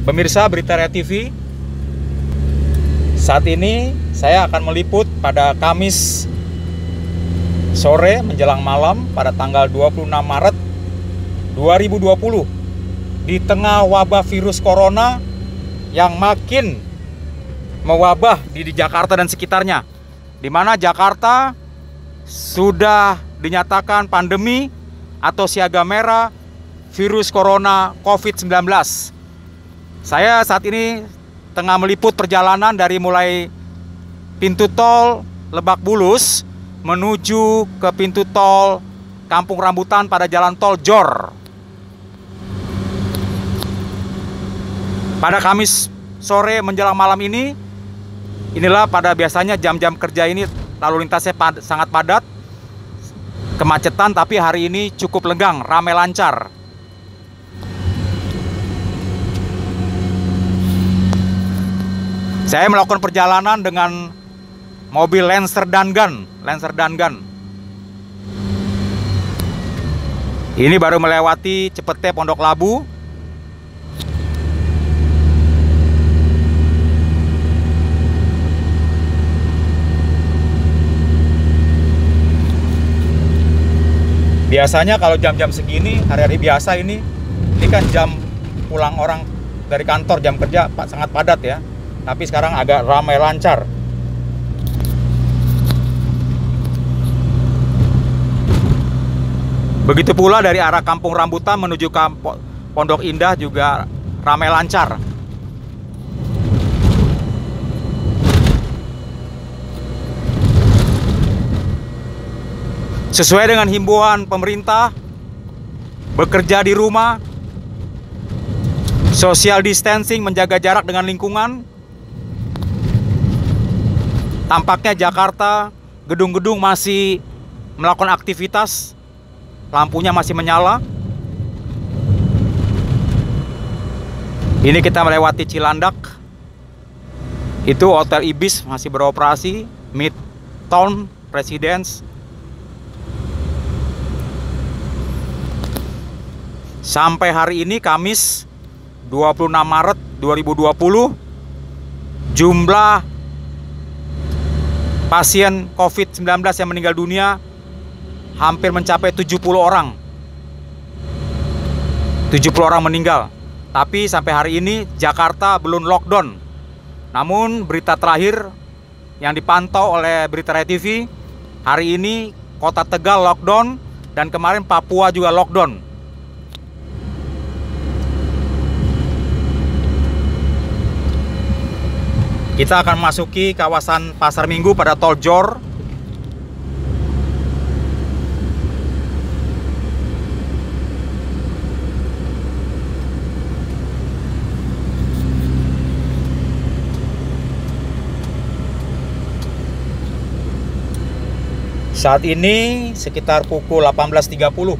Pemirsa Berita Ria TV, saat ini saya akan meliput pada Kamis sore menjelang malam pada tanggal 26 Maret 2020 di tengah wabah virus corona yang makin mewabah di Jakarta dan sekitarnya, di mana Jakarta sudah dinyatakan pandemi atau siaga merah virus corona COVID-19. Saya saat ini tengah meliput perjalanan dari mulai pintu tol Lebak Bulus menuju ke pintu tol Kampung Rambutan pada jalan tol Jor. Pada Kamis sore menjelang malam ini, inilah pada biasanya jam-jam kerja ini lalu lintasnya sangat padat, kemacetan, tapi hari ini cukup lenggang, ramai lancar. Saya melakukan perjalanan dengan mobil Lancer Dangan. Ini baru melewati Cepete Pondok Labu. Biasanya kalau jam-jam segini, hari-hari biasa ini kan jam pulang orang dari kantor, jam kerja sangat padat ya. Tapi sekarang agak ramai lancar. Begitu pula dari arah Kampung Rambutan menuju ke Pondok Indah juga ramai lancar. Sesuai dengan himbauan pemerintah, bekerja di rumah, social distancing, menjaga jarak dengan lingkungan. Tampaknya Jakarta, gedung-gedung masih melakukan aktivitas, lampunya masih menyala. Ini kita melewati Cilandak. Itu Hotel Ibis masih beroperasi, Midtown Residence. Sampai hari ini Kamis 26 Maret 2020, jumlah pasien COVID-19 yang meninggal dunia hampir mencapai 70 orang. 70 orang meninggal. Tapi sampai hari ini Jakarta belum lockdown. Namun berita terakhir yang dipantau oleh Berita Ria TV, hari ini Kota Tegal lockdown dan kemarin Papua juga lockdown. Kita akan memasuki kawasan Pasar Minggu pada tol Jor. Saat ini sekitar pukul 18.30.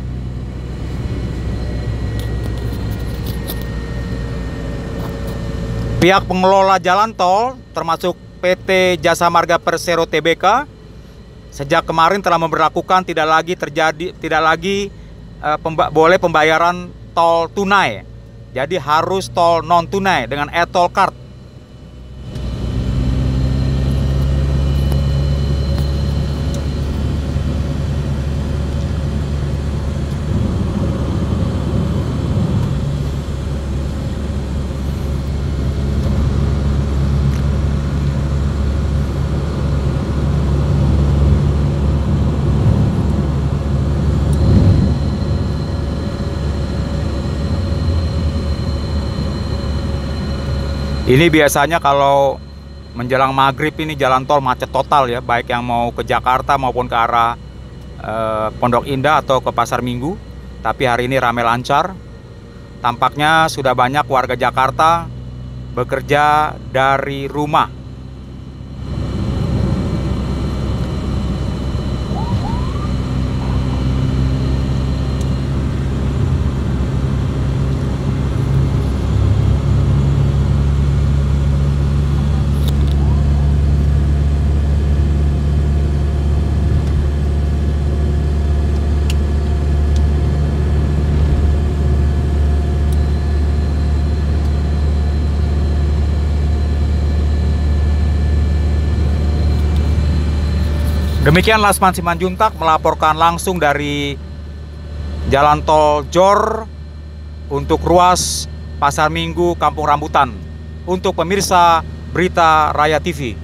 Pihak pengelola jalan tol termasuk PT Jasa Marga Persero Tbk sejak kemarin telah memberlakukan tidak lagi boleh pembayaran tol tunai. Jadi harus tol non tunai dengan e-tol card. Ini biasanya kalau menjelang maghrib ini jalan tol macet total ya, baik yang mau ke Jakarta maupun ke arah Pondok Indah atau ke Pasar Minggu. Tapi hari ini ramai lancar. Tampaknya sudah banyak warga Jakarta bekerja dari rumah. Demikian Lasman Simanjuntak melaporkan langsung dari Jalan Tol Jor untuk ruas Pasar Minggu Kampung Rambutan untuk pemirsa Berita Raya TV.